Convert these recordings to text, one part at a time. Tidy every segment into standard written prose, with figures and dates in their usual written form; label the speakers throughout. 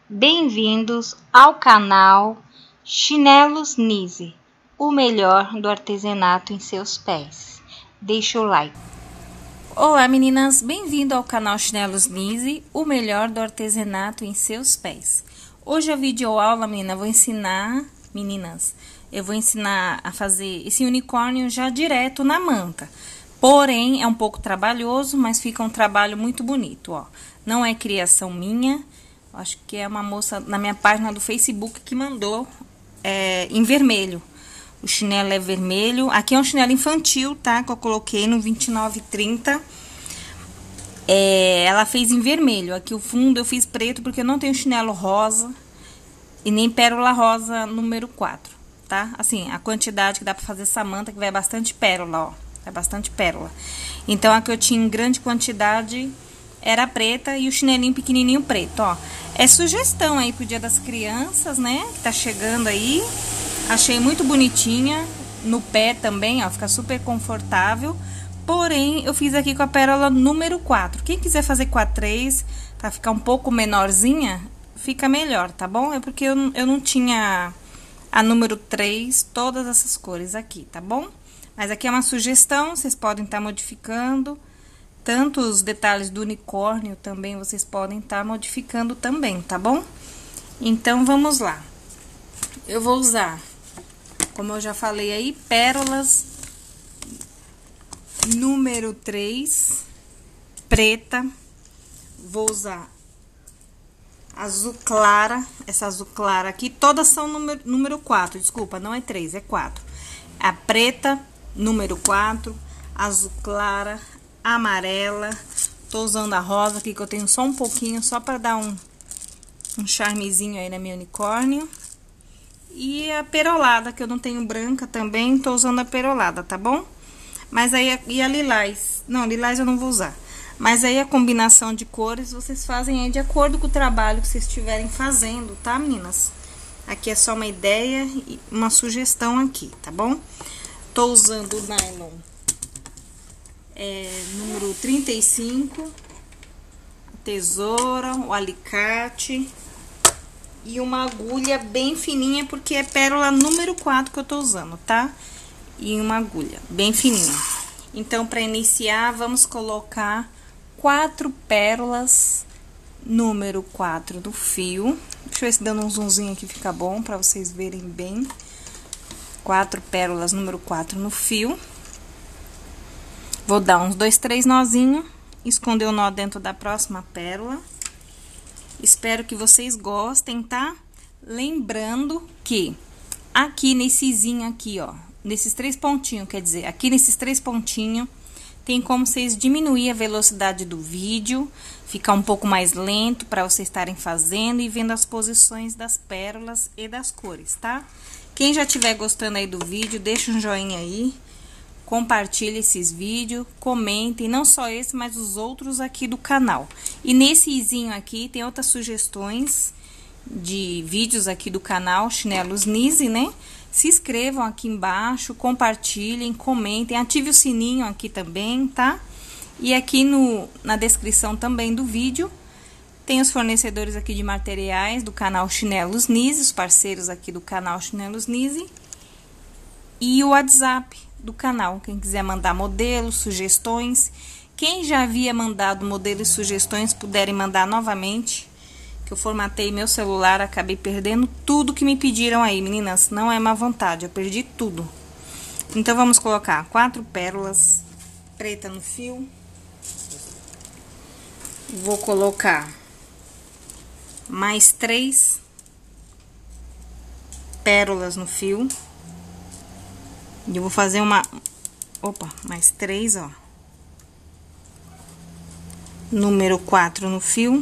Speaker 1: Bem-vindos ao canal Chinelos Nise, o melhor do artesanato em seus pés. Deixa o like.
Speaker 2: Olá meninas, bem-vindo ao canal Chinelos Nise, o melhor do artesanato em seus pés. Hoje a videoaula, menina, eu vou ensinar a fazer esse unicórnio já direto na manta. Porém, é um pouco trabalhoso, mas fica um trabalho muito bonito, ó. Não é criação minha, acho que é uma moça na minha página do Facebook que mandou em vermelho. O chinelo é vermelho. Aqui é um chinelo infantil, tá? Que eu coloquei no 29,30. Ela fez em vermelho. Aqui o fundo eu fiz preto porque eu não tenho chinelo rosa e nem pérola rosa número 4, tá? Assim, a quantidade que dá pra fazer essa manta, que vai bastante pérola, ó. É bastante pérola. Então, a que eu tinha em grande quantidade era preta e o chinelinho pequenininho preto, ó. É sugestão aí pro Dia das Crianças, né? Que tá chegando aí. Achei muito bonitinha. No pé também, ó. Fica super confortável. Porém, eu fiz aqui com a pérola número 4. Quem quiser fazer com a 3, pra ficar um pouco menorzinha, fica melhor, tá bom? É porque eu não tinha a número 3, todas essas cores aqui, tá bom? Mas aqui é uma sugestão, vocês podem estar modificando. Tanto os detalhes do unicórnio também vocês podem estar modificando também, tá bom? Então, vamos lá. Eu vou usar, como eu já falei aí, pérolas número 3, preta. Vou usar azul clara, essa azul clara aqui. Todas são número 4, desculpa, não é 3, é 4. A preta, número 4, azul clara, amarela. Tô usando a rosa aqui, que eu tenho só um pouquinho, só pra dar um charmezinho aí na minha unicórnio. E a perolada, que eu não tenho branca também, tô usando a perolada, tá bom? Mas aí, e a lilás? Não, lilás eu não vou usar. Mas aí a combinação de cores vocês fazem aí de acordo com o trabalho que vocês estiverem fazendo, tá, meninas? Aqui é só uma ideia e uma sugestão aqui, tá bom? Tô usando o nylon número 35, tesoura, o alicate e uma agulha bem fininha, porque é pérola número 4 que eu tô usando, tá? E uma agulha bem fininha. Então, para iniciar, vamos colocar 4 pérolas número 4 do fio. Deixa eu ver se dando um zoomzinho aqui fica bom, para vocês verem bem. 4 pérolas número 4 no fio. Vou dar uns 2, 3 nozinhos, esconder o nó dentro da próxima pérola. Espero que vocês gostem, tá? Lembrando que aqui nessezinho aqui, ó, nesses 3 pontinhos, quer dizer, aqui nesses 3 pontinhos, tem como vocês diminuir a velocidade do vídeo, ficar um pouco mais lento para vocês estarem fazendo e vendo as posições das pérolas e das cores, tá? Quem já estiver gostando aí do vídeo, deixa um joinha aí, compartilhe esses vídeos, comentem, não só esse, mas os outros aqui do canal. E nesse izinho aqui tem outras sugestões de vídeos aqui do canal Chinelos Nise, né? Se inscrevam aqui embaixo, compartilhem, comentem, ative o sininho aqui também, tá? E aqui na descrição também do vídeo tem os fornecedores aqui de materiais do canal Chinelos Nise, os parceiros aqui do canal Chinelos Nise. E o WhatsApp do canal, quem quiser mandar modelos, sugestões. Quem já havia mandado modelos e sugestões, puderem mandar novamente, que eu formatei meu celular, acabei perdendo tudo que me pediram aí, meninas. Não é má vontade, eu perdi tudo. Então, vamos colocar 4 pérolas preta no fio. Vou colocar mais 3 pérolas no fio. E eu vou fazer mais 3, ó. Número 4 no fio.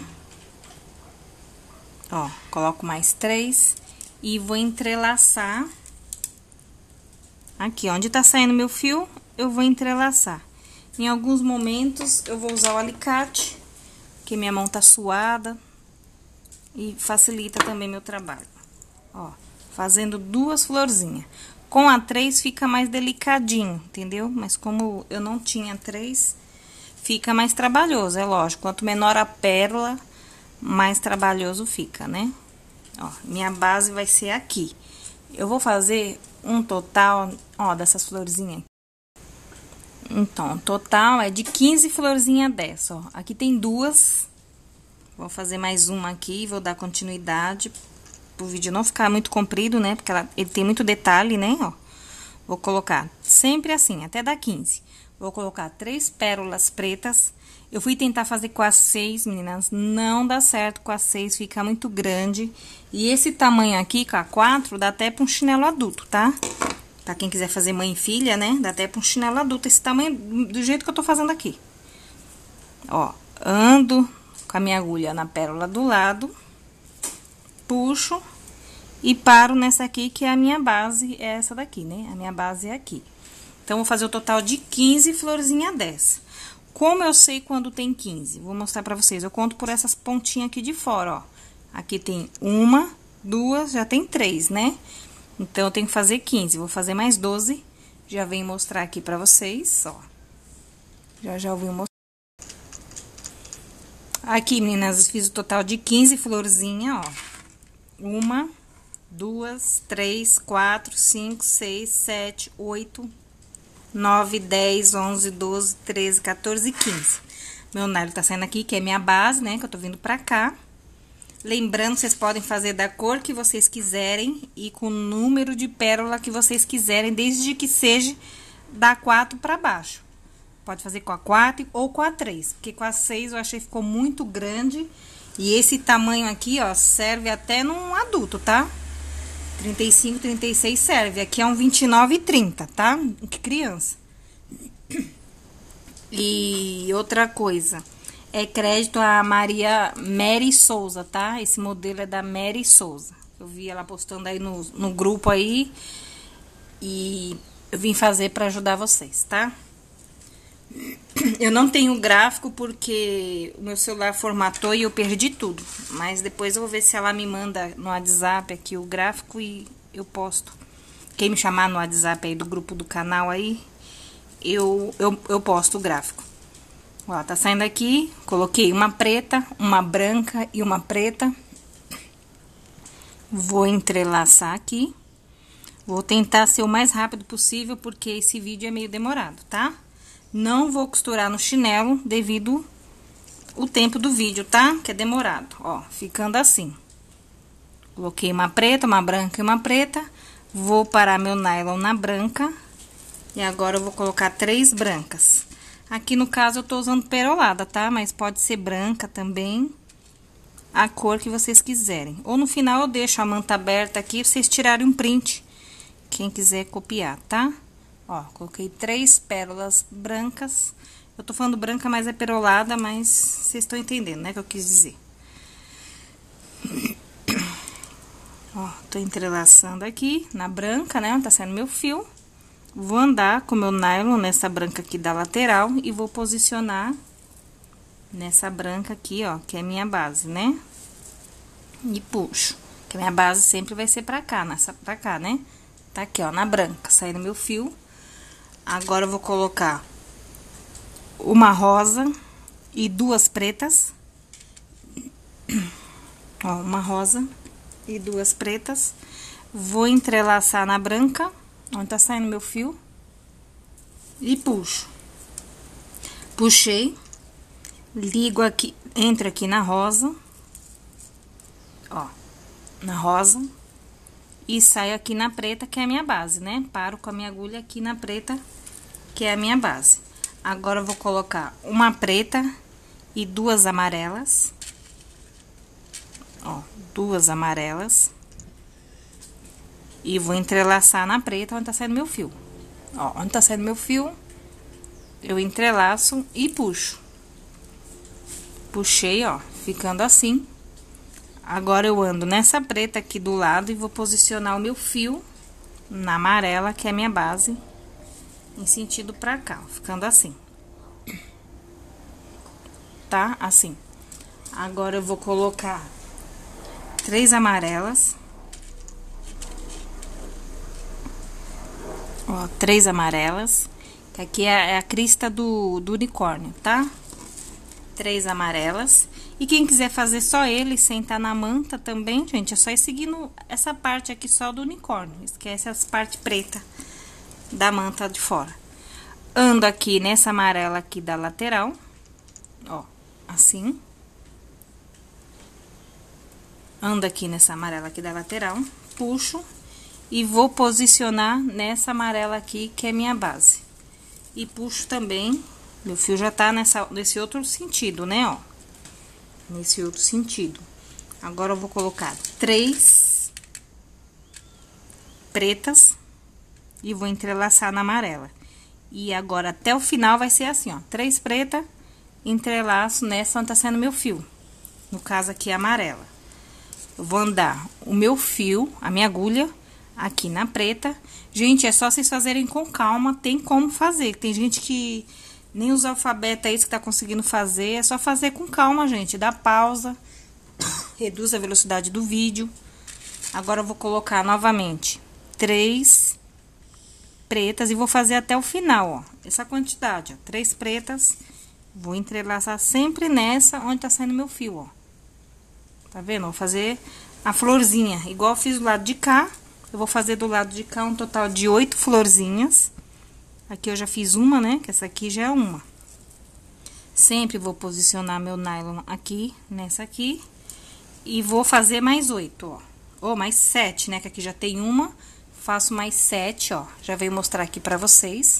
Speaker 2: Ó, coloco mais 3 e vou entrelaçar. Aqui, onde tá saindo meu fio, eu vou entrelaçar. Em alguns momentos, eu vou usar o alicate, porque minha mão tá suada e facilita também meu trabalho. Ó, fazendo 2 florzinhas. Com a 3 fica mais delicadinho, entendeu? Mas como eu não tinha 3, fica mais trabalhoso, é lógico. Quanto menor a pérola, mais trabalhoso fica, né? Ó, minha base vai ser aqui. Eu vou fazer um total, ó, dessas florzinhas aqui. Então, o total é de 15 florzinhas dessa, ó. Aqui tem duas. Vou fazer mais uma aqui, vou dar continuidade pro vídeo não ficar muito comprido, né? Porque ele tem muito detalhe, né, ó. Vou colocar sempre assim, até dar 15. Vou colocar 3 pérolas pretas. Eu fui tentar fazer com as 6, meninas, não dá certo com as 6, fica muito grande. E esse tamanho aqui, com a 4, dá até pra um chinelo adulto, tá? Pra quem quiser fazer mãe e filha, né? Dá até pra um chinelo adulto, esse tamanho, do jeito que eu tô fazendo aqui. Ó, ando com a minha agulha na pérola do lado, puxo e paro nessa aqui, que é a minha base, é essa daqui, né? A minha base é aqui. Então, vou fazer o total de 15 florzinhas dessa. Como eu sei quando tem 15? Vou mostrar pra vocês. Eu conto por essas pontinhas aqui de fora, ó. Aqui tem 1, 2, já tem 3, né? Então, eu tenho que fazer 15. Vou fazer mais 12. Já venho mostrar aqui pra vocês, ó. Já eu vou mostrar. Aqui, meninas, fiz o total de 15 florzinhas, ó. 1, 2, 3, 4, 5, 6, 7, 8... 9, 10, 11, 12, 13, 14 e 15. Meu nylon tá saindo aqui, que é minha base, né? Que eu tô vindo pra cá. Lembrando, vocês podem fazer da cor que vocês quiserem e com o número de pérola que vocês quiserem, desde que seja da 4 pra baixo. Pode fazer com a 4 ou com a 3, porque com a 6 eu achei que ficou muito grande. E esse tamanho aqui, ó, serve até num adulto, tá? 35, 36 serve. Aqui é um 29 e 30, tá? Que criança. E outra coisa, é crédito a Mary Souza, tá? Esse modelo é da Mary Souza. Eu vi ela postando aí no grupo aí. E eu vim fazer pra ajudar vocês, tá? Eu não tenho gráfico porque o meu celular formatou e eu perdi tudo. Mas depois eu vou ver se ela me manda no WhatsApp aqui o gráfico e eu posto. Quem me chamar no WhatsApp aí do grupo do canal aí, eu posto o gráfico. Ó, tá saindo aqui, coloquei uma preta, uma branca e uma preta. Vou entrelaçar aqui. Vou tentar ser o mais rápido possível porque esse vídeo é meio demorado, tá? Não vou costurar no chinelo devido o tempo do vídeo, tá? Que é demorado, ó, ficando assim. Coloquei uma preta, uma branca e uma preta. Vou parar meu nylon na branca. E agora eu vou colocar 3 brancas. Aqui no caso eu tô usando perolada, tá? Mas pode ser branca também, a cor que vocês quiserem. Ou no final eu deixo a manta aberta aqui pra vocês tirarem um print, quem quiser copiar, tá? Ó, coloquei 3 pérolas brancas. Eu tô falando branca, mas é perolada, mas vocês estão entendendo, né, que eu quis dizer. Ó, tô entrelaçando aqui na branca, né, onde tá saindo meu fio. Vou andar com meu nylon nessa branca aqui da lateral e vou posicionar nessa branca aqui, ó, que é minha base, né? E puxo, que a minha base sempre vai ser pra cá, pra cá, né? Tá aqui, ó, na branca, saindo meu fio. Agora, eu vou colocar uma rosa e 2 pretas. Ó, uma rosa e 2 pretas. Vou entrelaçar na branca, onde tá saindo meu fio. E puxo. Puxei. Ligo aqui, entro aqui na rosa. Ó, na rosa. E saio aqui na preta, que é a minha base, né? Paro com a minha agulha aqui na preta, que é a minha base. Agora, eu vou colocar uma preta e 2 amarelas. Ó, 2 amarelas. E vou entrelaçar na preta, onde tá saindo meu fio. Ó, onde tá saindo meu fio, eu entrelaço e puxo. Puxei, ó, ficando assim. Agora, eu ando nessa preta aqui do lado e vou posicionar o meu fio na amarela, que é a minha base, em sentido pra cá, ó, ficando assim. Tá? Assim. Agora, eu vou colocar 3 amarelas. Ó, 3 amarelas, que aqui é a crista do unicórnio, tá? 3 amarelas. E quem quiser fazer só ele, sem estar na manta também, gente, é só ir seguindo essa parte aqui só do unicórnio. Esquece as partes preta da manta de fora. Ando aqui nessa amarela aqui da lateral, ó, assim. Ando aqui nessa amarela aqui da lateral, puxo e vou posicionar nessa amarela aqui, que é minha base. E puxo também, meu fio já tá nesse outro sentido, né, ó. Nesse outro sentido. Agora, eu vou colocar 3 pretas e vou entrelaçar na amarela. E agora, até o final, vai ser assim, ó. 3 pretas, entrelaço nessa onde tá saindo meu fio. No caso aqui, amarela. Eu vou andar o meu fio, a minha agulha, aqui na preta. Gente, é só vocês fazerem com calma, tem como fazer. Tem gente que nem os alfabetos é isso que tá conseguindo fazer. É só fazer com calma, gente. Dá pausa, reduz a velocidade do vídeo. Agora, eu vou colocar novamente 3 pretas e vou fazer até o final, ó. Essa quantidade, ó. 3 pretas. Vou entrelaçar sempre nessa onde tá saindo meu fio, ó. Tá vendo? Vou fazer a florzinha, igual eu fiz do lado de cá. Eu vou fazer do lado de cá um total de 8 florzinhas. Aqui eu já fiz uma, né? Que essa aqui já é uma. Sempre vou posicionar meu nylon aqui, nessa aqui. E vou fazer mais 8, ó. Ou mais 7, né? Que aqui já tem uma. Faço mais 7, ó. Já veio mostrar aqui pra vocês.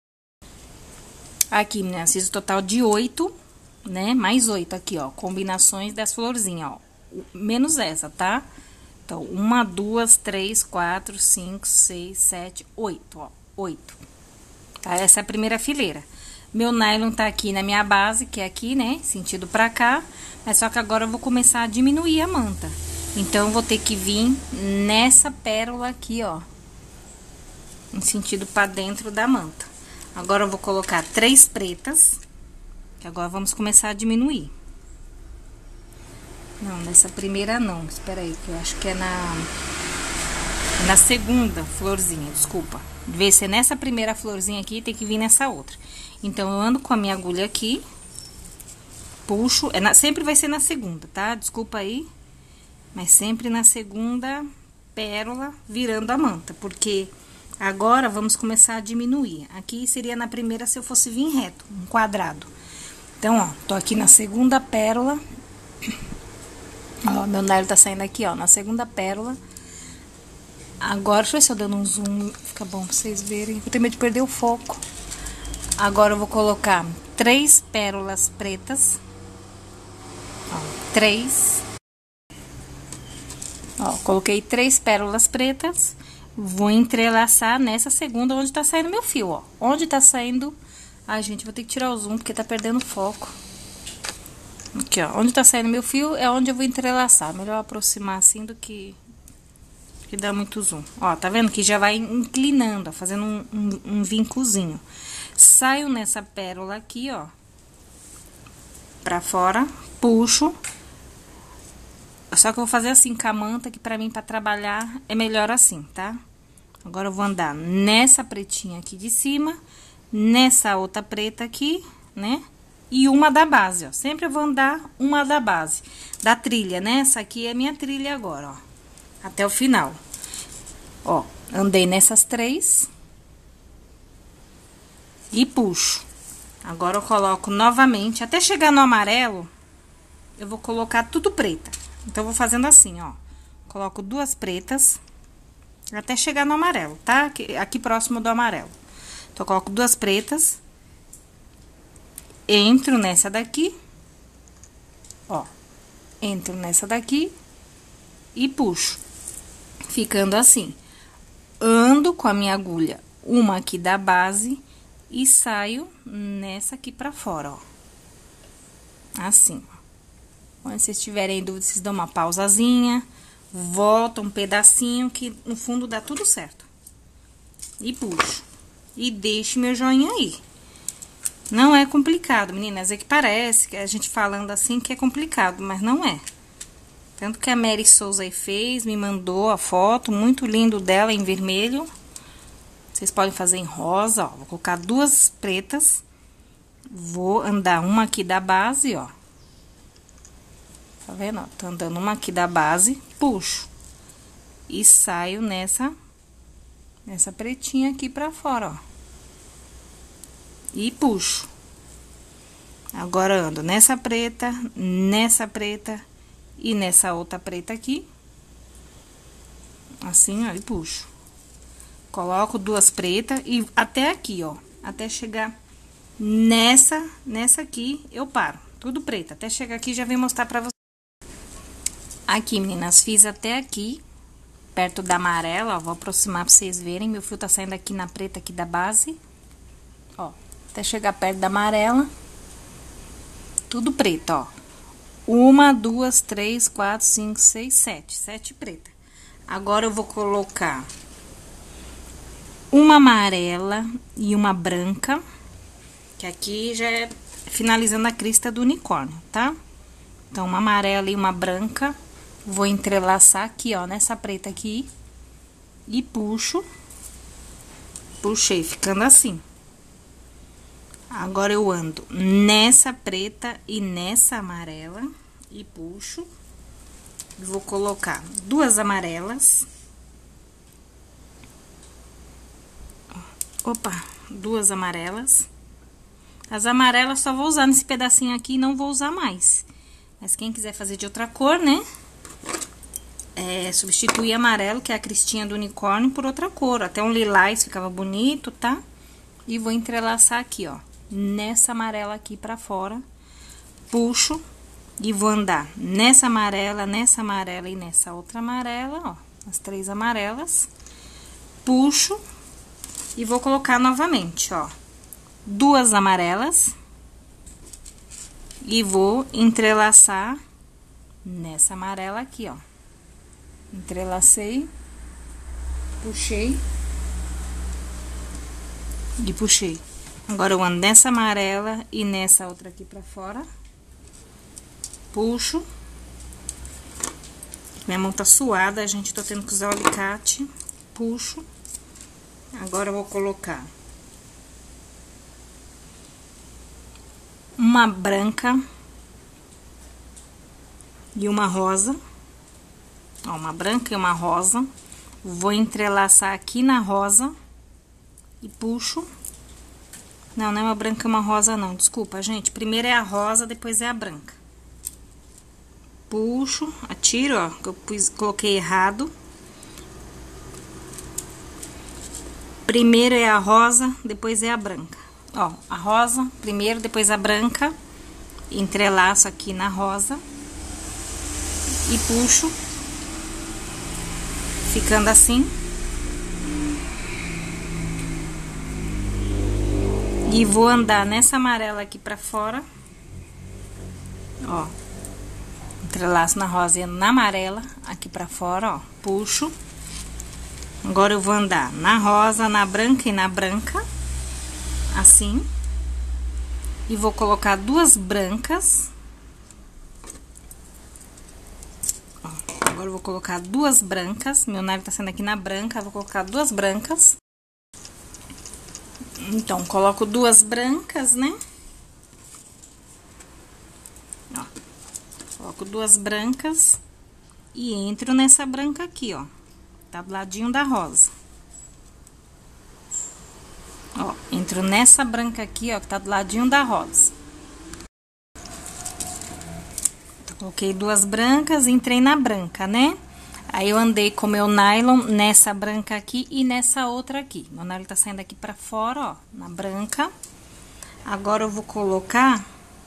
Speaker 2: Aqui, meninas, fiz o total de 8, né? Mais 8 aqui, ó. Combinações das florzinhas, ó. Menos essa, tá? Então, 1, 2, 3, 4, 5, 6, 7, 8, ó. 8. Tá? Essa é a primeira fileira. Meu nylon tá aqui na minha base, que é aqui, né? Sentido pra cá. Mas só que agora eu vou começar a diminuir a manta. Então, eu vou ter que vir nessa pérola aqui, ó. Em sentido pra dentro da manta. Agora, eu vou colocar 3 pretas. Que agora vamos começar a diminuir. Não, nessa primeira não. Espera aí, que eu acho que é na segunda florzinha, desculpa. Vê se é nessa primeira florzinha aqui, tem que vir nessa outra. Então, eu ando com a minha agulha aqui. Puxo. Sempre vai ser na segunda, tá? Desculpa aí. Mas sempre na segunda pérola, virando a manta. Porque agora, vamos começar a diminuir. Aqui seria na primeira se eu fosse vir reto, um quadrado. Então, ó, tô aqui na segunda pérola. Ó, meu nylon tá saindo aqui, ó, na segunda pérola. Agora, deixa eu ver se eu dando um zoom, fica bom pra vocês verem. Eu tenho medo de perder o foco. Agora, eu vou colocar 3 pérolas pretas. Ó, 3. Ó, coloquei 3 pérolas pretas. Vou entrelaçar nessa segunda onde tá saindo meu fio, ó. Onde tá saindo... Ai, gente, vou ter que tirar o zoom porque tá perdendo foco. Aqui, ó. Onde tá saindo meu fio é onde eu vou entrelaçar. Melhor aproximar assim do que dá muito zoom. Ó, tá vendo que já vai inclinando, ó, fazendo um vincozinho. Saio nessa pérola aqui, ó. Pra fora, puxo. Só que eu vou fazer assim com a manta, que pra mim, pra trabalhar, é melhor assim, tá? Agora, eu vou andar nessa pretinha aqui de cima, nessa outra preta aqui, né? E uma da base, ó. Sempre eu vou andar uma da base, da trilha, né? Essa aqui é minha trilha agora, ó. Até o final. Ó, andei nessas 3. E puxo. Agora, eu coloco novamente, até chegar no amarelo, eu vou colocar tudo preta. Então, eu vou fazendo assim, ó. Coloco 2 pretas, até chegar no amarelo, tá? Aqui próximo do amarelo. Então, eu coloco 2 pretas. Entro nessa daqui, ó, entro nessa daqui e puxo, ficando assim. Ando com a minha agulha, uma aqui da base e saio nessa aqui pra fora, ó. Assim, ó. Quando vocês tiverem dúvida, vocês dão uma pausazinha, voltam um pedacinho que no fundo dá tudo certo. E puxo. E deixo meu joinha aí. Não é complicado, meninas, é que parece que a gente falando assim que é complicado, mas não é. Tanto que a Mary Souza aí fez, me mandou a foto, muito lindo dela em vermelho. Vocês podem fazer em rosa, ó. Vou colocar 2 pretas Vou andar uma aqui da base, ó. Tá vendo, ó? Tô andando uma aqui da base, puxo. E saio nessa pretinha aqui pra fora, ó. E puxo. Agora, ando nessa preta e nessa outra preta aqui. Assim, ó, e puxo. Coloco duas pretas e até aqui, ó. Até chegar nessa aqui, eu paro. Tudo preta. Até chegar aqui, já vim mostrar pra vocês. Aqui, meninas, fiz até aqui, perto da amarela, ó. Vou aproximar pra vocês verem. Meu fio tá saindo aqui na preta aqui da base. Ó, até chegar perto da amarela. Tudo preto, ó. 1, 2, 3, 4, 5, 6, 7. 7 preta. Agora, eu vou colocar uma amarela e uma branca, que aqui já é finalizando a crista do unicórnio, tá? Então, uma amarela e uma branca, vou entrelaçar aqui, ó, nessa preta aqui, e puxo. Puxei, ficando assim. Agora, eu ando nessa preta e nessa amarela, e puxo. Vou colocar duas amarelas. Opa, duas amarelas. As amarelas só vou usar nesse pedacinho aqui e não vou usar mais. Mas quem quiser fazer de outra cor, né? Substituir amarelo, que é a cristinha do unicórnio, por outra cor. Até um lilás ficava bonito, tá? E vou entrelaçar aqui, ó. Nessa amarela aqui pra fora. Puxo. E vou andar nessa amarela e nessa outra amarela, ó. As 3 amarelas. Puxo. E vou colocar novamente, ó. 2 amarelas. E vou entrelaçar nessa amarela aqui, ó. Entrelacei. Puxei. E puxei. Agora, eu ando nessa amarela e nessa outra aqui pra fora. Puxo. Minha mão tá suada, gente, tô tendo que usar o alicate. Puxo. Agora, eu vou colocar uma branca e uma rosa. Ó, uma branca e uma rosa. Vou entrelaçar aqui na rosa e puxo. Não, não é uma branca e uma rosa, não. Desculpa, gente. Primeiro é a rosa, depois é a branca. Puxo, atiro, ó, que eu coloquei errado. Primeiro é a rosa, depois é a branca. Ó, a rosa, primeiro, depois a branca. Entrelaço aqui na rosa. E puxo. Ficando assim. E vou andar nessa amarela aqui pra fora. Ó. Entrelaço na rosa e na amarela aqui pra fora, ó. Puxo. Agora, eu vou andar na rosa, na branca e na branca. Assim. E vou colocar 2 brancas. Ó, agora, eu vou colocar 2 brancas. Meu nariz tá saindo aqui na branca, vou colocar 2 brancas. Então, coloco 2 brancas, né? Ó. Coloco 2 brancas e entro nessa branca aqui, ó. Tá do ladinho da rosa. Ó, entro nessa branca aqui, ó, que tá do ladinho da rosa. Então, coloquei 2 brancas e entrei na branca, né? Aí, eu andei com meu nylon nessa branca aqui e nessa outra aqui. Meu nylon tá saindo aqui pra fora, ó, na branca. Agora, eu vou colocar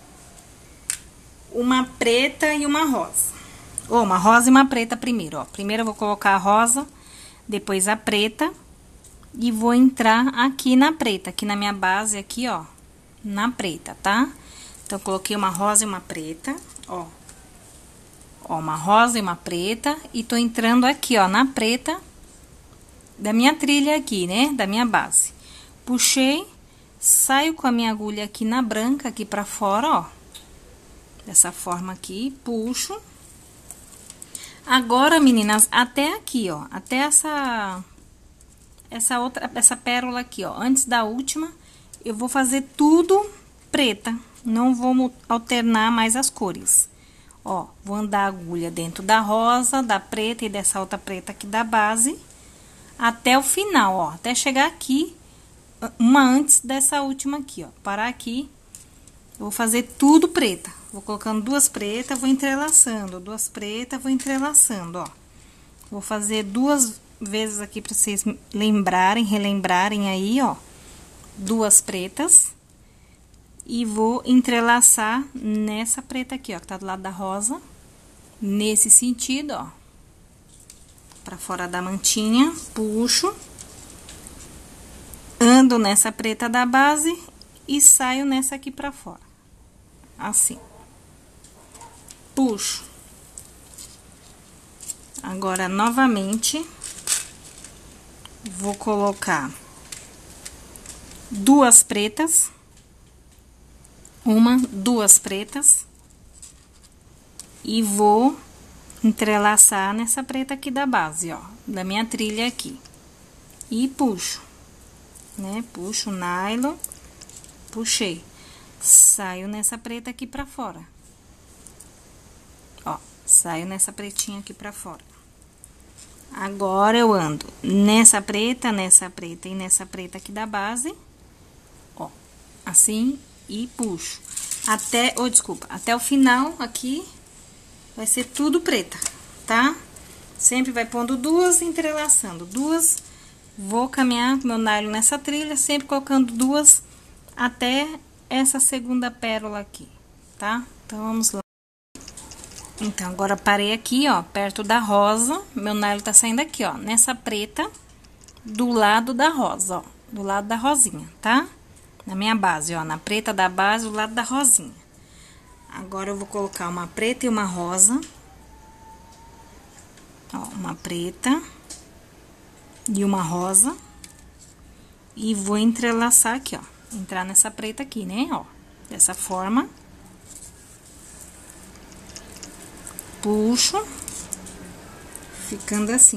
Speaker 2: uma preta e uma rosa. Ou uma rosa e uma preta primeiro, ó. Primeiro, eu vou colocar a rosa, depois a preta. E vou entrar aqui na preta, aqui na minha base, aqui, ó, na preta, tá? Então, coloquei uma rosa e uma preta, ó. Ó, uma rosa e uma preta, e tô entrando aqui, ó, na preta da minha trilha aqui, né, da minha base. Puxei, saio com a minha agulha aqui na branca, aqui pra fora, ó. Dessa forma aqui, puxo. Agora, meninas, até aqui, ó, até essa pérola aqui, ó, antes da última, eu vou fazer tudo preta. Não vou alternar mais as cores. Ó, vou andar a agulha dentro da rosa, da preta e dessa outra preta aqui da base, até o final, ó, até chegar aqui, uma antes dessa última aqui, ó. Parar aqui, eu vou fazer tudo preta. Vou colocando duas pretas, vou entrelaçando, duas pretas, vou entrelaçando, ó. Vou fazer duas vezes aqui pra vocês lembrarem, relembrarem aí, ó. Duas pretas. E vou entrelaçar nessa preta aqui, ó, que tá do lado da rosa. Nesse sentido, ó. Pra fora da mantinha, puxo. Ando nessa preta da base e saio nessa aqui pra fora. Assim. Puxo. Agora, novamente, vou colocar duas pretas. Duas pretas. E vou entrelaçar nessa preta aqui da base, ó, da minha trilha aqui. E puxo, né? Puxo o nylon, puxei. Saio nessa preta aqui pra fora. Ó, saio nessa pretinha aqui pra fora. Agora, eu ando nessa preta e nessa preta aqui da base. Ó, assim. E puxo até, até o final aqui vai ser tudo preta, tá? Sempre vai pondo duas, entrelaçando duas. Vou caminhar meu nylon nessa trilha, sempre colocando duas até essa segunda pérola aqui, tá? Então, vamos lá. Então, agora parei aqui, ó, perto da rosa. Meu nylon tá saindo aqui, ó, nessa preta, do lado da rosa, ó, do lado da rosinha, tá? Na minha base, ó, na preta da base, do lado da rosinha. Agora, eu vou colocar uma preta e uma rosa. Ó, uma preta e uma rosa. E vou entrelaçar aqui, ó. Entrar nessa preta aqui, né, ó. Dessa forma. Puxo. Ficando assim.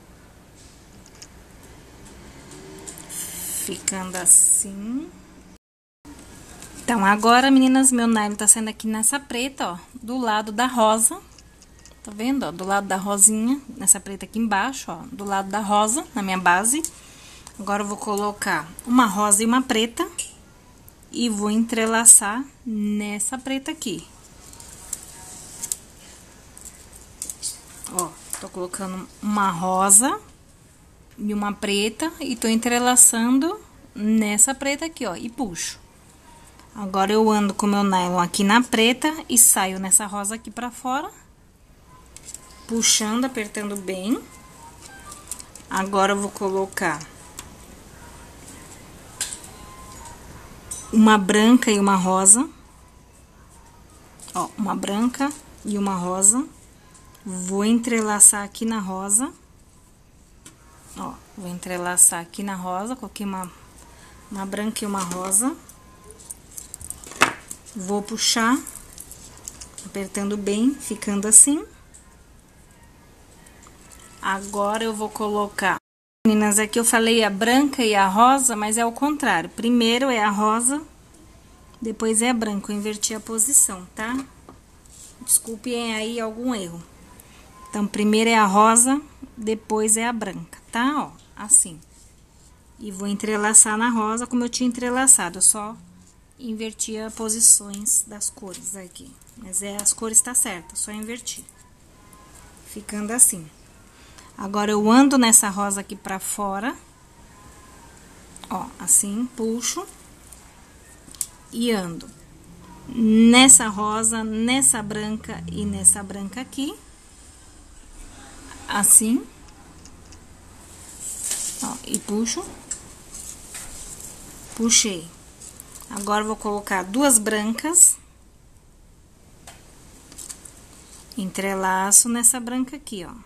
Speaker 2: Ficando assim. Então, agora, meninas, meu nylon tá saindo aqui nessa preta, ó, do lado da rosa. Tá vendo, ó? Do lado da rosinha, nessa preta aqui embaixo, ó, do lado da rosa, na minha base. Agora, eu vou colocar uma rosa e uma preta. E vou entrelaçar nessa preta aqui. Ó, tô colocando uma rosa e uma preta e tô entrelaçando nessa preta aqui, ó, e puxo. Agora, eu ando com meu nylon aqui na preta e saio nessa rosa aqui pra fora. Puxando, apertando bem. Agora, eu vou colocar uma branca e uma rosa. Ó, uma branca e uma rosa. Vou entrelaçar aqui na rosa. Ó, vou entrelaçar aqui na rosa. Coloquei uma branca e uma rosa. Vou puxar, apertando bem, ficando assim. Agora, eu vou colocar... Meninas, aqui eu falei a branca e a rosa, mas é o contrário. Primeiro é a rosa, depois é a branca. Eu inverti a posição, tá? Desculpem aí algum erro. Então, primeiro é a rosa, depois é a branca, tá? Ó, assim. E vou entrelaçar na rosa como eu tinha entrelaçado, eu só inverti as posições das cores aqui. Mas as cores tá certa, só invertir. Ficando assim. Agora, eu ando nessa rosa aqui pra fora. Ó, assim, puxo. E ando nessa rosa, nessa branca e nessa branca aqui. Assim. Ó, e puxo. Puxei. Agora, vou colocar duas brancas. Entrelaço nessa branca aqui, ó.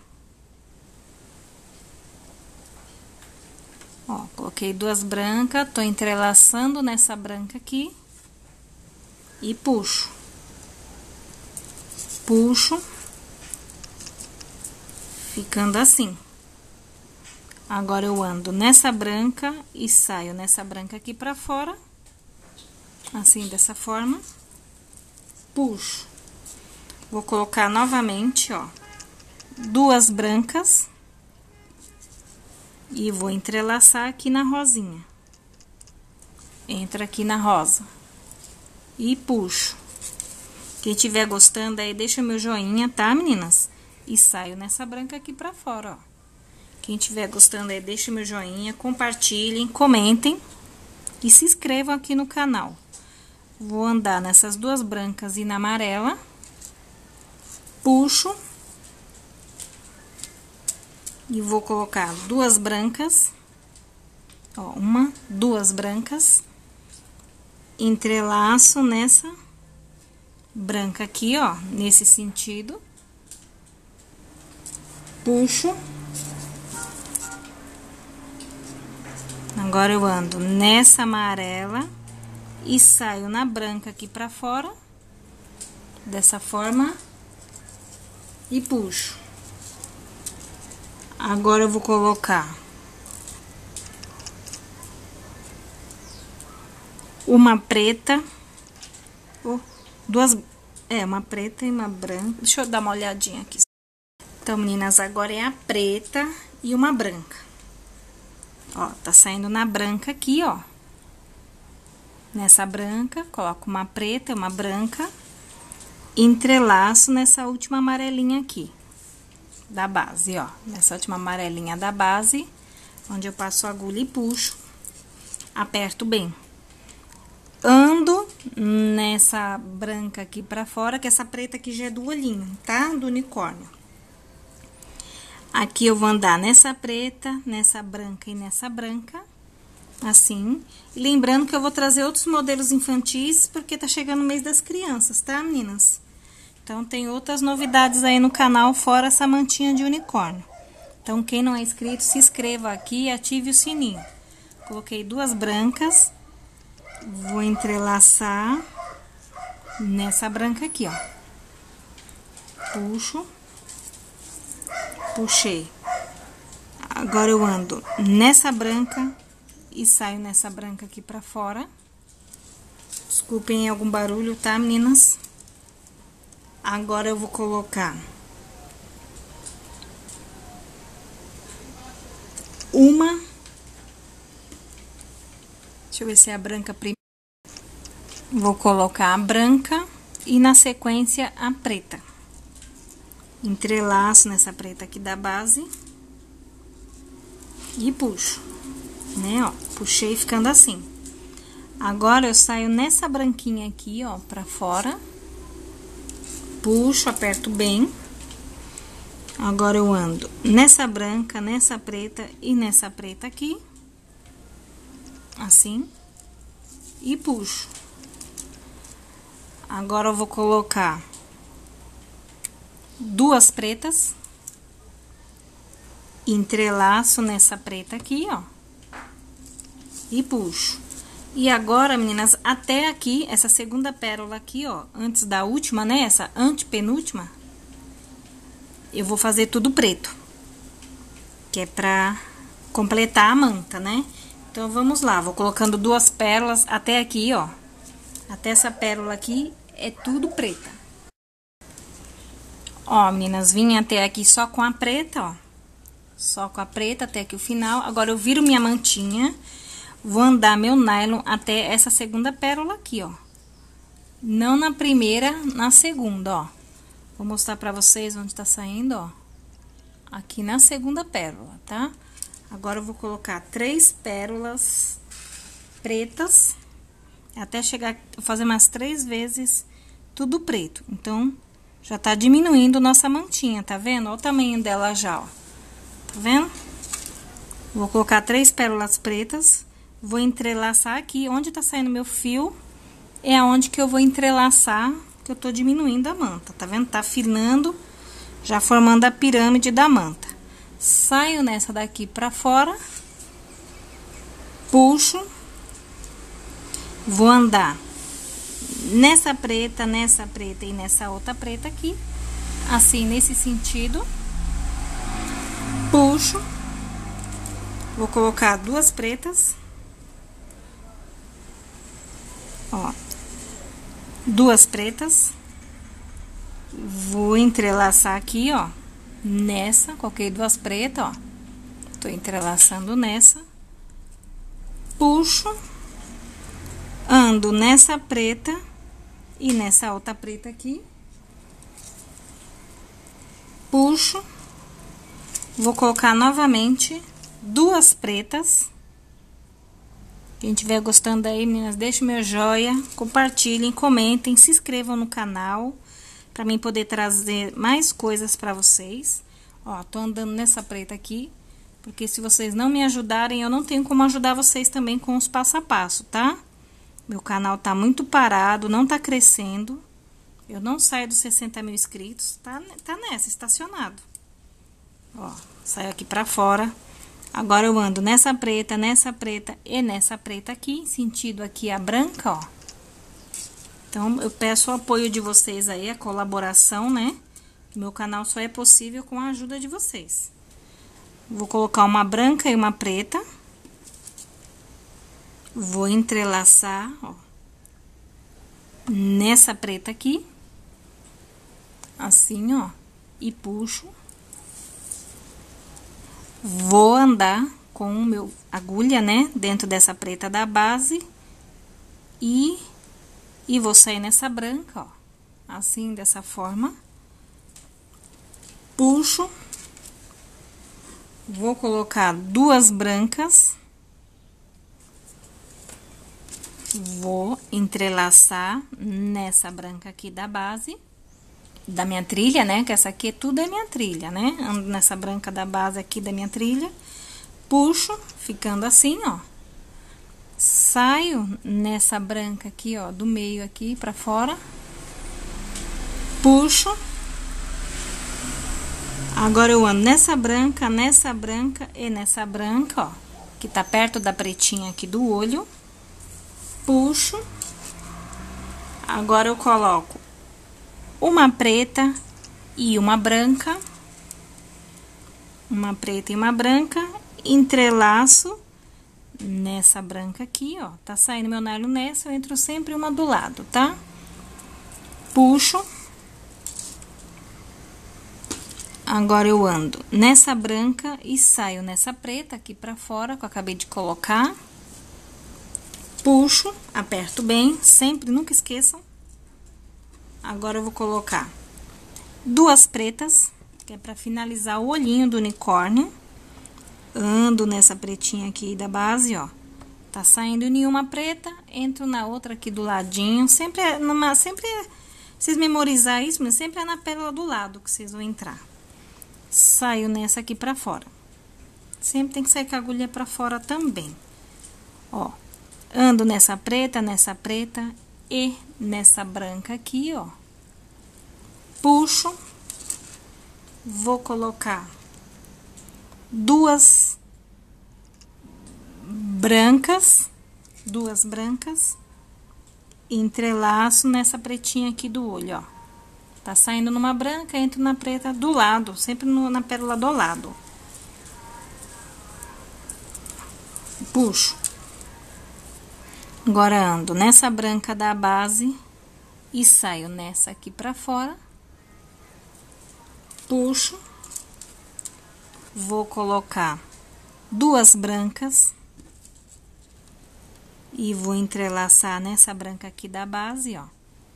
Speaker 2: Ó, coloquei duas brancas, tô entrelaçando nessa branca aqui. E puxo. Puxo. Ficando assim. Agora, eu ando nessa branca e saio nessa branca aqui pra fora. assim, dessa forma. Puxo. Vou colocar novamente, ó, 2 brancas. E vou entrelaçar aqui na rosinha. Entra aqui na rosa. E puxo. Quem estiver gostando aí, deixa meu joinha, tá, meninas? E saio nessa branca aqui pra fora, ó. Quem estiver gostando aí, deixa meu joinha, compartilhem, comentem e se inscrevam aqui no canal. Vou andar nessas 2 brancas e na amarela. Puxo. E vou colocar 2 brancas. Ó, 1, 2 brancas. Entrelaço nessa branca aqui, ó, nesse sentido. Puxo. Agora eu ando nessa amarela e saio na branca aqui pra fora, dessa forma, e puxo. Agora eu vou colocar uma preta, uma preta e uma branca. Deixa eu dar uma olhadinha aqui. Então, meninas, agora é a preta e uma branca. Ó, tá saindo na branca aqui, ó. Nessa branca, coloco uma preta e uma branca. Entrelaço nessa última amarelinha aqui, da base, ó. Nessa última amarelinha da base, onde eu passo a agulha e puxo. Aperto bem. Ando nessa branca aqui pra fora, que essa preta aqui já é do olhinho, tá? Do unicórnio. Aqui eu vou andar nessa preta, nessa branca e nessa branca, assim. E lembrando que eu vou trazer outros modelos infantis, porque tá chegando o mês das crianças, tá, meninas? Então, tem outras novidades aí no canal, fora essa mantinha de unicórnio. Então, quem não é inscrito, se inscreva aqui e ative o sininho. Coloquei 2 brancas. Vou entrelaçar nessa branca aqui, ó. Puxo. Puxei. Agora eu ando nessa branca e saio nessa branca aqui pra fora. Desculpem algum barulho, tá, meninas? Agora eu vou colocar uma. Deixa eu ver se é a branca primeiro. Vou colocar a branca e na sequência a preta. Entrelaço nessa preta aqui da base. E puxo, né, ó. Puxei ficando assim. Agora eu saio nessa branquinha aqui, ó, pra fora. Puxo, aperto bem. Agora eu ando nessa branca, nessa preta e nessa preta aqui. Assim. E puxo. Agora eu vou colocar 2 pretas. Entrelaço nessa preta aqui, ó. E puxo. E agora, meninas, até aqui, essa segunda pérola aqui, ó, antes da última, né, essa antepenúltima, eu vou fazer tudo preto. Que é pra completar a manta, né? Então, vamos lá, vou colocando 2 pérolas até aqui, ó. Até essa pérola aqui é tudo preta. Ó, meninas, vim até aqui só com a preta, ó. Só com a preta até aqui o final. Agora, eu viro minha mantinha. Vou andar meu nylon até essa segunda pérola aqui, ó. Não na primeira, na segunda, ó. Vou mostrar pra vocês onde tá saindo, ó. Aqui na segunda pérola, tá? Agora, eu vou colocar 3 pérolas pretas. Até chegar, fazer mais 3 vezes tudo preto. Então, já tá diminuindo nossa mantinha, tá vendo? Olha o tamanho dela já, ó. Tá vendo? Vou colocar 3 pérolas pretas. Vou entrelaçar aqui. Onde tá saindo meu fio, é aonde que eu vou entrelaçar, que eu tô diminuindo a manta. Tá vendo? Tá afinando, já formando a pirâmide da manta. Saio nessa daqui pra fora. Puxo. Vou andar nessa preta e nessa outra preta aqui. Assim, nesse sentido. Puxo. Vou colocar 2 pretas. Ó, duas pretas. Vou entrelaçar aqui, ó, nessa, coloquei duas pretas, ó. Tô entrelaçando nessa. Puxo, ando nessa preta e nessa outra preta aqui. Puxo, vou colocar novamente duas pretas. Quem estiver gostando aí, meninas, deixe meu joia, compartilhem, comentem, se inscrevam no canal, para mim poder trazer mais coisas para vocês. Ó, tô andando nessa preta aqui, porque se vocês não me ajudarem, eu não tenho como ajudar vocês também com os passo a passo, tá? Meu canal tá muito parado, não tá crescendo. Eu não saio dos 60 mil inscritos, tá nessa, estacionado. Ó, saio aqui pra fora. Agora, eu ando nessa preta e nessa preta aqui, sentido aqui a branca, ó. Então, eu peço o apoio de vocês aí, a colaboração, né? Meu canal só é possível com a ajuda de vocês. Vou colocar uma branca e uma preta. Vou entrelaçar, ó, nessa preta aqui. Assim, ó, e puxo. Vou andar com o meu agulha, né, dentro dessa preta da base e vou sair nessa branca, ó, assim, dessa forma. Puxo. Vou colocar duas brancas. Vou entrelaçar nessa branca aqui da base, da minha trilha, né? Que essa aqui tudo é minha trilha, né? Ando nessa branca da base aqui da minha trilha. Puxo, ficando assim, ó. Saio nessa branca aqui, ó, do meio aqui pra fora. Puxo. Agora, eu ando nessa branca e nessa branca, ó. Que tá perto da pretinha aqui do olho. Puxo. Agora, eu coloco uma preta e uma branca. Uma preta e uma branca. Entrelaço nessa branca aqui, ó. Tá saindo meu nylon nessa, eu entro sempre uma do lado, tá? Puxo. Agora, eu ando nessa branca e saio nessa preta aqui pra fora, que eu acabei de colocar. Puxo, aperto bem, sempre, nunca esqueçam. Agora, eu vou colocar duas pretas, que é pra finalizar o olhinho do unicórnio. Ando nessa pretinha aqui da base, ó. Tá saindo em uma preta, entro na outra aqui do ladinho. Sempre, vocês memorizar isso, mas sempre é na pérola do lado que vocês vão entrar. Saio nessa aqui pra fora. Sempre tem que sair com a agulha pra fora também. Ó, ando nessa preta e nessa branca aqui, ó. Puxo. Vou colocar duas brancas, entrelaço nessa pretinha aqui do olho, ó. Tá saindo numa branca, entro na preta do lado, sempre na pérola do lado. Puxo. Agora, ando nessa branca da base e saio nessa aqui pra fora. Puxo. Vou colocar duas brancas e vou entrelaçar nessa branca aqui da base, ó.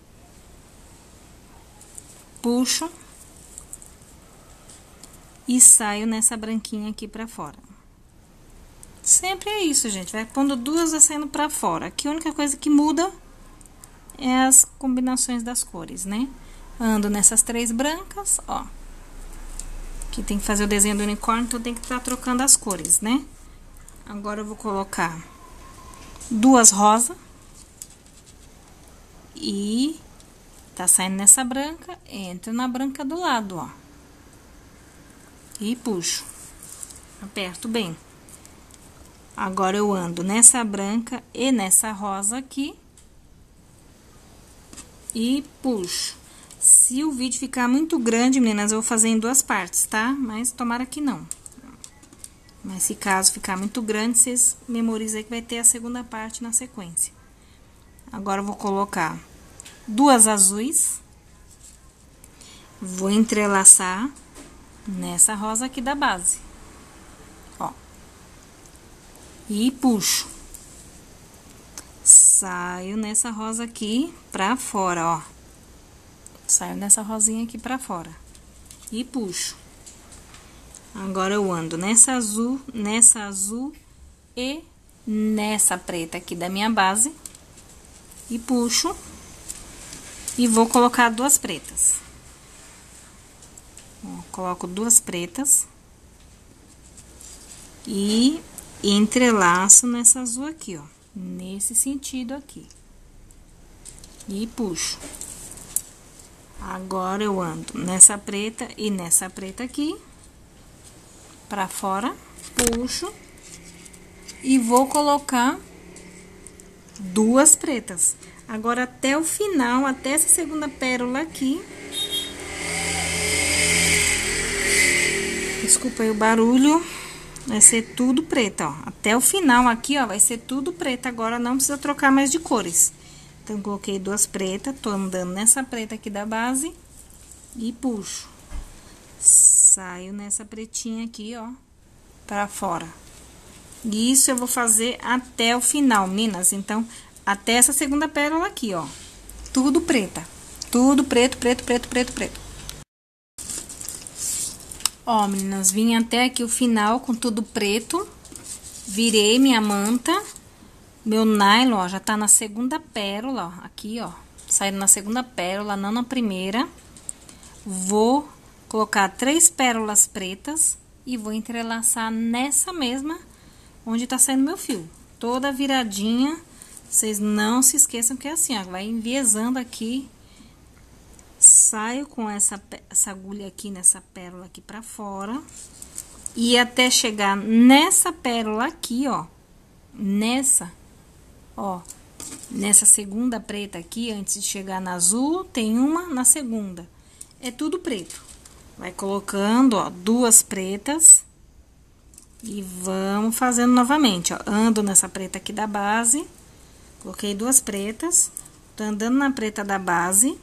Speaker 2: Puxo e saio nessa branquinha aqui pra fora. Sempre é isso, gente. Vai pondo duas, vai saindo pra fora. Aqui a única coisa que muda é as combinações das cores, né? Ando nessas três brancas, ó. Aqui tem que fazer o desenho do unicórnio, então tem que estar trocando as cores, né? Agora, eu vou colocar duas rosas. E tá saindo nessa branca, entro na branca do lado, ó. E puxo. Aperto bem. Agora, eu ando nessa branca e nessa rosa aqui. E puxo. Se o vídeo ficar muito grande, meninas, eu vou fazer em duas partes, tá? Mas tomara que não. Mas se caso ficar muito grande, vocês memorizem que vai ter a segunda parte na sequência. Agora eu vou colocar duas azuis. Vou entrelaçar nessa rosa aqui da base. Ó. E puxo. Saio nessa rosa aqui pra fora, ó. Saio nessa rosinha aqui pra fora. E puxo. Agora eu ando nessa azul e nessa preta aqui da minha base. E puxo. E vou colocar duas pretas. Ó, coloco duas pretas. E entrelaço nessa azul aqui, ó. Nesse sentido aqui. E puxo. Agora eu ando nessa preta e nessa preta aqui. Pra fora. Puxo. E vou colocar duas pretas. Agora, até o final, até essa segunda pérola aqui. Desculpa aí o barulho. Vai ser tudo preta, ó. Até o final aqui, ó, vai ser tudo preta. Agora, não precisa trocar mais de cores. Então, coloquei duas pretas. Tô andando nessa preta aqui da base. E puxo. Saio nessa pretinha aqui, ó, pra fora. Isso eu vou fazer até o final, meninas. Então, até essa segunda pérola aqui, ó. Tudo preta. Tudo preto, preto, preto, preto, preto. Ó, meninas, vim até aqui o final com tudo preto. Virei minha manta. Meu nylon, ó, já tá na segunda pérola, ó. Aqui, ó. Saindo na segunda pérola, não na primeira. Vou colocar 3 pérolas pretas e vou entrelaçar nessa mesma onde tá saindo meu fio. Toda viradinha, vocês não se esqueçam que é assim, ó, vai enviesando aqui. Saio com essa agulha aqui, nessa pérola aqui pra fora. E até chegar nessa pérola aqui, ó. Nessa, ó. Nessa segunda preta aqui, antes de chegar na azul, tem uma na segunda. É tudo preto. Vai colocando, ó, duas pretas. E vamos fazendo novamente, ó. Ando nessa preta aqui da base. Coloquei duas pretas. Tô andando na preta da base.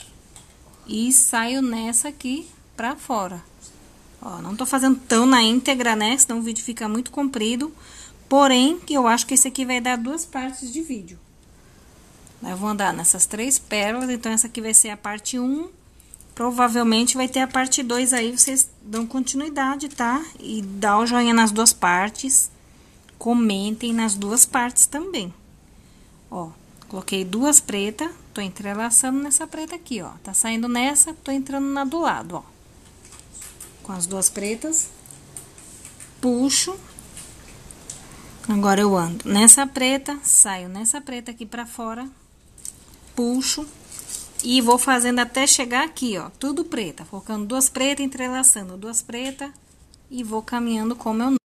Speaker 2: E saio nessa aqui pra fora. Ó, não tô fazendo tão na íntegra, né? Senão o vídeo fica muito comprido. Porém, que eu acho que esse aqui vai dar 2 partes de vídeo. Eu vou andar nessas 3 pérolas. Então, essa aqui vai ser a parte 1. Provavelmente vai ter a parte 2 aí, vocês dão continuidade, tá? E dá o joinha nas 2 partes. Comentem nas 2 partes também. Ó, coloquei 2 pretas, tô entrelaçando nessa preta aqui, ó. Tá saindo nessa, tô entrando na do lado, ó. Com as 2 pretas. Puxo. Agora eu ando nessa preta, saio nessa preta aqui pra fora. Puxo. E vou fazendo até chegar aqui, ó, tudo preta. Colocando 2 pretas, entrelaçando 2 pretas. E vou caminhando com o meu nó.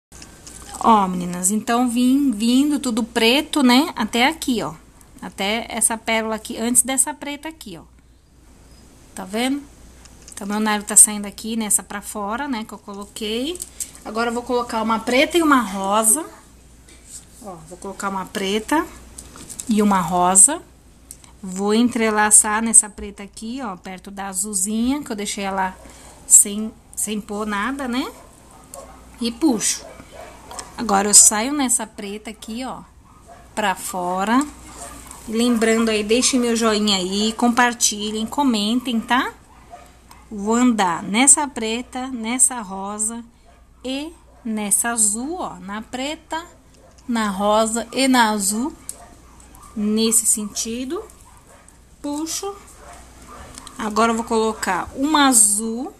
Speaker 2: Ó, meninas, então vindo tudo preto, né? Até aqui, ó. Até essa pérola aqui, antes dessa preta aqui, ó. Tá vendo? Então, meu nylon tá saindo aqui nessa pra fora, né? Que eu coloquei. Agora, eu vou colocar uma preta e uma rosa. Ó, vou colocar uma preta e uma rosa. Vou entrelaçar nessa preta aqui, ó, perto da azulzinha, que eu deixei ela sem pôr nada, né? E puxo. Agora, eu saio nessa preta aqui, ó, pra fora. Lembrando aí, deixem meu joinha aí, compartilhem, comentem, tá? Vou andar nessa preta, nessa rosa e nessa azul, ó. Na preta, na rosa e na azul. Nesse sentido. Puxo. Agora, eu vou colocar uma azul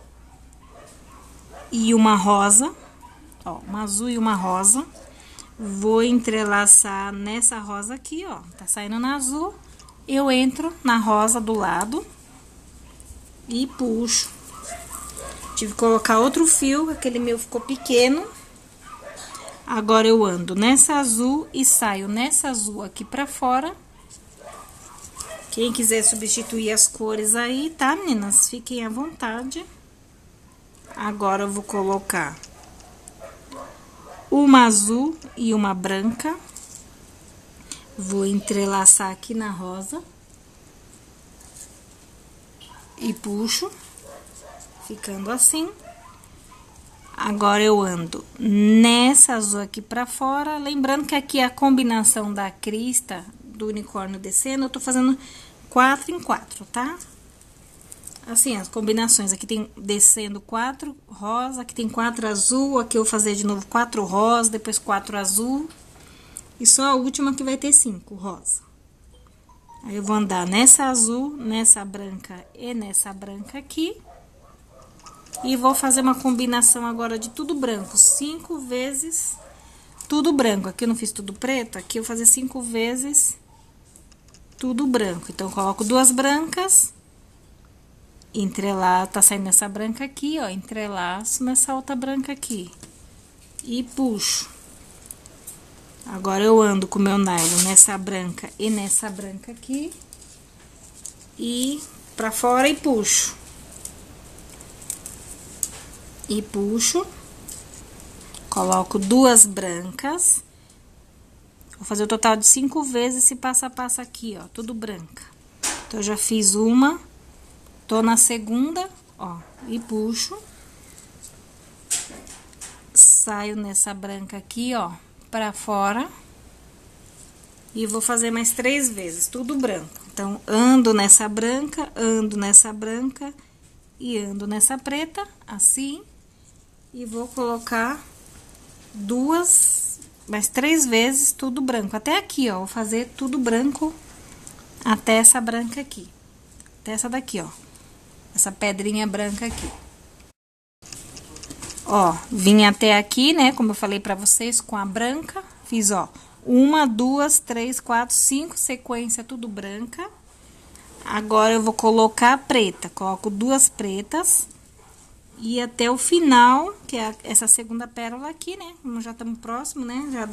Speaker 2: e uma rosa. Ó, uma azul e uma rosa. Vou entrelaçar nessa rosa aqui, ó. Tá saindo na azul. Eu entro na rosa do lado. E puxo. Tive que colocar outro fio, aquele meu ficou pequeno. Agora, eu ando nessa azul e saio nessa azul aqui pra fora. Quem quiser substituir as cores aí, tá, meninas? Fiquem à vontade. Agora, eu vou colocar uma azul e uma branca. Vou entrelaçar aqui na rosa. E puxo, ficando assim. Agora, eu ando nessa azul aqui pra fora. Lembrando que aqui a combinação da crista do unicórnio descendo, eu tô fazendo 4 em 4, tá? Assim, as combinações. Aqui tem descendo 4 rosa, aqui tem 4 azul, aqui eu vou fazer de novo 4 rosa, depois 4 azul. E só a última que vai ter 5 rosa. Aí, eu vou andar nessa azul, nessa branca e nessa branca aqui. E vou fazer uma combinação agora de tudo branco. 5 vezes tudo branco. Aqui eu não fiz tudo preto, aqui eu vou fazer 5 vezes tudo branco. Então, eu coloco 2 brancas, entrelaço, tá saindo essa branca aqui, ó, entrelaço nessa outra branca aqui. E puxo. Agora, eu ando com o meu nylon nessa branca e nessa branca aqui. E pra fora e puxo. E puxo. Coloco 2 brancas. Vou fazer o total de 5 vezes esse passo a passo aqui, ó, tudo branca. Então, eu já fiz uma. Tô na segunda, ó, e puxo. Saio nessa branca aqui, ó, pra fora. E vou fazer mais 3 vezes, tudo branco. Então, ando nessa branca e ando nessa preta, assim. E vou colocar mais 3 vezes tudo branco. Até aqui, ó, vou fazer tudo branco até essa branca aqui. Até essa daqui, ó. Essa pedrinha branca aqui. Ó, vim até aqui, né, como eu falei pra vocês, com a branca. Fiz, ó, 1, 2, 3, 4, 5, sequência tudo branca. Agora, eu vou colocar a preta. Coloco 2 pretas. E até o final, que é essa segunda pérola aqui, né? Como já estamos próximo, né? Já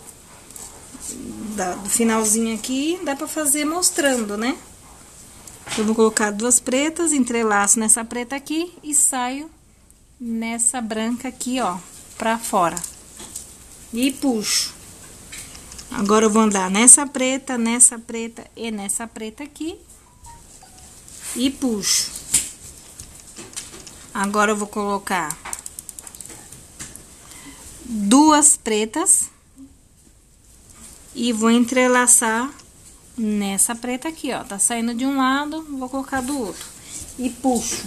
Speaker 2: do finalzinho aqui, dá pra fazer mostrando, né? Eu vou colocar 2 pretas, entrelaço nessa preta aqui e saio nessa branca aqui, ó, pra fora. E puxo. Agora, eu vou andar nessa preta e nessa preta aqui. E puxo. Agora, eu vou colocar 2 pretas e vou entrelaçar nessa preta aqui, ó. Tá saindo de um lado, vou colocar do outro. E puxo.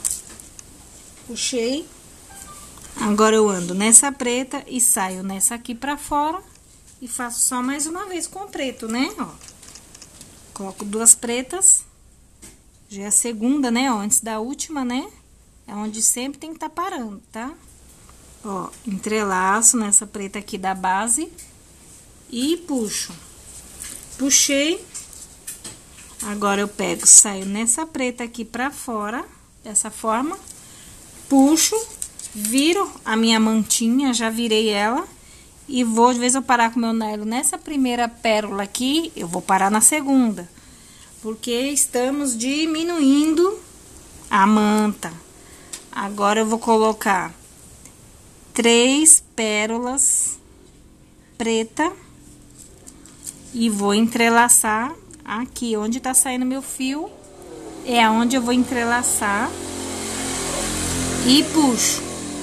Speaker 2: Puxei. Agora, eu ando nessa preta e saio nessa aqui pra fora. E faço só mais uma vez com o preto, né? Ó. Coloco 2 pretas. Já é a segunda, né? Ó, antes da última, né? É onde sempre tem que tá parando, tá? Ó, entrelaço nessa preta aqui da base. E puxo. Puxei. Agora, eu pego, saio nessa preta aqui pra fora, dessa forma. Puxo, viro a minha mantinha, já virei ela. E vou, de vez eu parar com o meu nylon nessa primeira pérola aqui, eu vou parar na segunda. Porque estamos diminuindo a manta. Agora, eu vou colocar 3 pérolas preta. E vou entrelaçar aqui, onde tá saindo meu fio, é aonde eu vou entrelaçar. E puxo.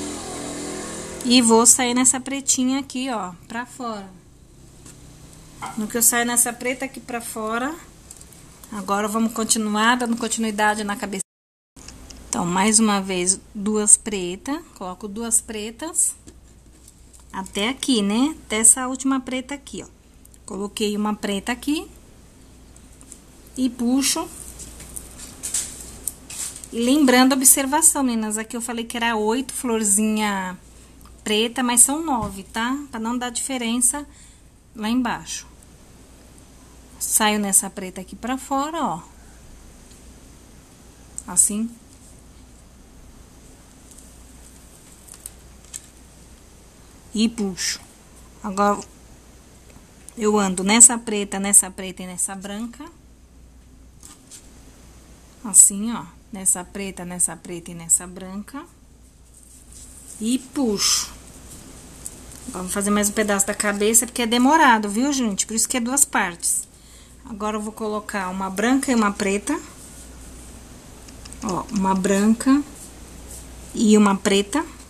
Speaker 2: E vou sair nessa pretinha aqui, ó, pra fora. No que eu saio nessa preta aqui pra fora, agora vamos continuar dando continuidade na cabeça. Então, mais uma vez, 2 pretas, coloco 2 pretas até aqui, né? Até essa última preta aqui, ó. Coloquei uma preta aqui e puxo. E lembrando a observação, meninas, aqui eu falei que era 8 florzinha preta, mas são 9, tá? Pra não dar diferença lá embaixo. Saio nessa preta aqui pra fora, ó. Assim. E puxo. Agora, eu ando nessa preta e nessa branca. Assim, ó. Nessa preta e nessa branca. E puxo. Vamos fazer mais um pedaço da cabeça, porque é demorado, viu, gente? Por isso que é 2 partes. Agora, eu vou colocar uma branca e uma preta. Ó, uma branca e uma preta.